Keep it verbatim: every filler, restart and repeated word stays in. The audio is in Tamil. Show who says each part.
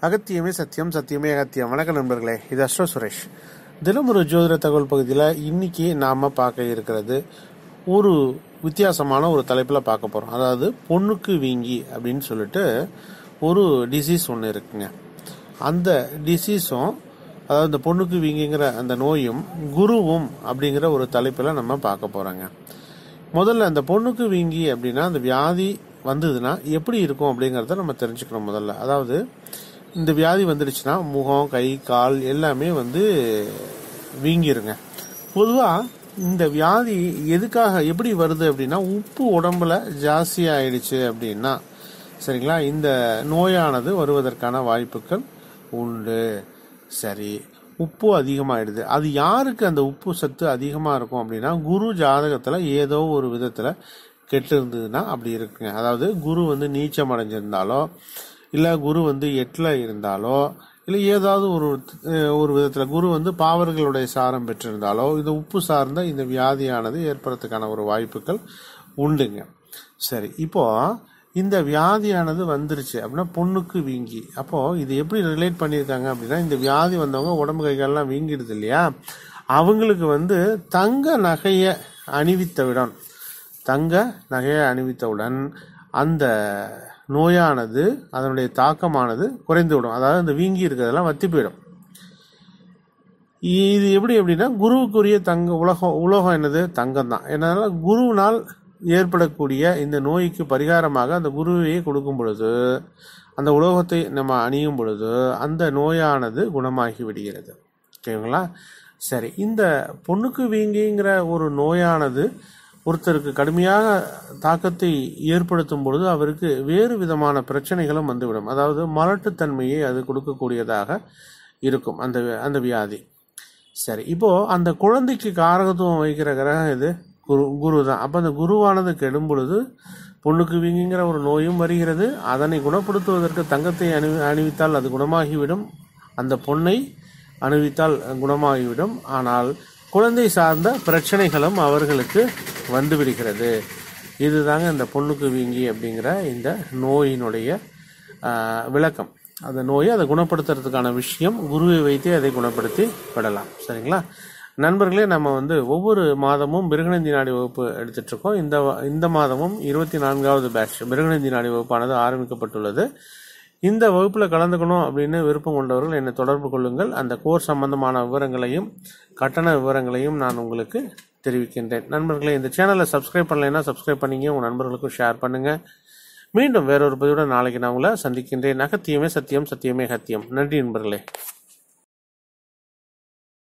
Speaker 1: அகத்தியமே சத்தியம், சத்தியமே அகத்தியம். வணக்கம் நண்பர்களே, இது அஸ்ட்ரோ சுரேஷ். தினம் ஒரு ஜோதிட தகவல் பகுதியில் இன்னைக்கு நாம் பார்க்க இருக்கிறது ஒரு வித்தியாசமான ஒரு தலைப்பில் பார்க்க போகிறோம். அதாவது பொண்ணுக்கு வீங்கி அப்படின்னு சொல்லிட்டு ஒரு டிசீஸ் ஒன்று இருக்குங்க. அந்த டிசீஸும், அதாவது இந்த பொண்ணுக்கு வீங்கிங்கிற அந்த நோயும் குருவும் அப்படிங்கிற ஒரு தலைப்பில் நம்ம பார்க்க போகிறோங்க. முதல்ல அந்த பொண்ணுக்கு வீங்கி அப்படின்னா அந்த வியாதி வந்ததுன்னா எப்படி இருக்கும் அப்படிங்கிறத நம்ம தெரிஞ்சுக்கணும் முதல்ல. அதாவது இந்த வியாதி வந்துடுச்சுன்னா முகம், கை, கால் எல்லாமே வந்து வீங்கிருங்க. பொதுவாக இந்த வியாதி எதுக்காக எப்படி வருது அப்படின்னா, உப்பு உடம்புல ஜாஸ்தி ஆயிடுச்சு அப்படின்னா சரிங்களா, இந்த நோயானது வருவதற்கான வாய்ப்புகள் உண்டு. சரி, உப்பு அதிகமாகிடுது. அது யாருக்கு அந்த உப்பு சத்து அதிகமாக இருக்கும் அப்படின்னா, குரு ஜாதகத்தில் ஏதோ ஒரு விதத்தில் கெட்டு இருந்ததுன்னா அப்படி இருக்குங்க. அதாவது குரு வந்து நீச்சம் அடைஞ்சிருந்தாலோ, இல்லை குரு வந்து எட்டில் இருந்தாலோ, இல்லை ஏதாவது ஒரு ஒரு விதத்தில் குரு வந்து பாவர்களுடைய சாரம் பெற்றிருந்தாலோ இந்த உப்பு சார்ந்த இந்த வியாதியானது ஏற்படுறதுக்கான ஒரு வாய்ப்புகள் உண்டுங்க. சரி, இப்போ இந்த வியாதியானது வந்துருச்சு அப்படின்னா பொண்ணுக்கு வீங்கி. அப்போ இது எப்படி ரிலேட் பண்ணியிருக்காங்க அப்படின்னா, இந்த வியாதி வந்தவங்க உடம்பு கைகள்லாம் வீங்கிடுது இல்லையா, அவங்களுக்கு வந்து தங்க நகையை அணிவித்தவுடன் தங்க நகையை அணிவித்தவுடன் அந்த நோயானது, அதனுடைய தாக்கமானது குறைந்து விடும். அதாவது அந்த வீங்கி இருக்கிறதெல்லாம் வத்தி போயிடும். இது எப்படி அப்படின்னா, குருவுக்குரிய தங்க உலகம் உலோகம் என்னது? தங்கம் தான். அதனால குருவினால் ஏற்படக்கூடிய இந்த நோய்க்கு பரிகாரமாக அந்த குருவையே கொடுக்கும் பொழுது, அந்த உலோகத்தை நம்ம அணியும் பொழுது அந்த நோயானது குணமாகி விடுகிறது. ஓகேங்களா? சரி, இந்த பொண்ணுக்கு வீங்கிங்கிற ஒரு நோயானது ஒருத்தருக்கு கடுமையான தாக்கத்தை ஏற்படுத்தும் பொழுது அவருக்கு வேறு விதமான பிரச்சனைகளும் வந்துவிடும். அதாவது மலட்டுத்தன்மையை அது கொடுக்கக்கூடியதாக இருக்கும் அந்த அந்த வியாதி. சரி, இப்போ அந்த குழந்தைக்கு காரகத்துவம் வைக்கிற கிரகம் இது குரு குரு தான். அப்போ அந்த குருவானது கெடும் பொழுது பொண்ணுக்கு வீங்கிங்கிற ஒரு நோயும் வருகிறது. அதனை குணப்படுத்துவதற்கு தங்கத்தை அணி அணிவித்தால் அது குணமாகிவிடும். அந்த பொண்ணை அணிவித்தால் குணமாகிவிடும். ஆனால் குழந்தை சார்ந்த பிரச்சனைகளும் அவர்களுக்கு வந்து விடுகிறது. இதுதாங்க இந்த பொண்ணுக்கு வீங்கி அப்படிங்கிற இந்த நோயினுடைய விளக்கம். அந்த நோயை அதை குணப்படுத்துறதுக்கான விஷயம் குருவை வைத்தே அதை குணப்படுத்தி விடலாம். சரிங்களா நண்பர்களே, நம்ம வந்து ஒவ்வொரு மாதமும் மிருகநந்தி நாடி வகுப்பு எடுத்துட்டு இருக்கோம். இந்த இந்த மாதமும் இருபத்தி நான்காவது பேட்ச் மிருகநந்தி நாடி வகுப்பானது ஆரம்பிக்கப்பட்டுள்ளது. இந்த வகுப்பில் கலந்துக்கணும் அப்படின்னு விருப்பம் கொண்டவர்கள் என்னை தொடர்பு கொள்ளுங்கள். அந்த கோர்ஸ் சம்பந்தமான விவரங்களையும் கட்டண விவரங்களையும் நான் உங்களுக்கு தெரிவிக்கின்றேன். நண்பர்களே, இந்த சேனலை சப்ஸ்கிரைப் பண்ணலைன்னா சப்ஸ்கிரைப் பண்ணிங்க, உங்கள் நண்பர்களுக்கும் ஷேர் பண்ணுங்கள். மீண்டும் வேறொரு பதிவுடன் நாளைக்கு நான் உங்களை சந்திக்கின்றேன். அகத்தியமே சத்தியம், சத்தியமே அகத்தியம். நன்றி நண்பர்களே.